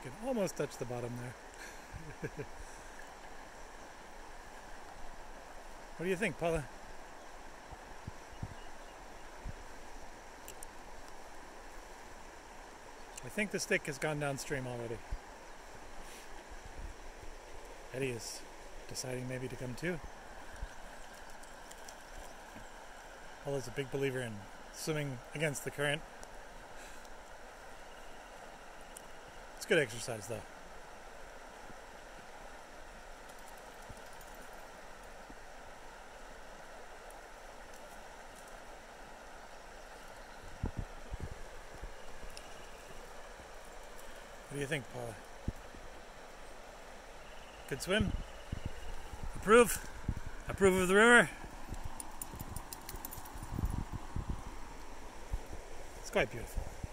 can almost touch the bottom there. What do you think, Paula? I think the stick has gone downstream already. Eddie is deciding maybe to come too. Paula's a big believer in swimming against the current. It's good exercise though. What do you think, Paula? Good swim? Approve? Approve of the river? It's quite beautiful.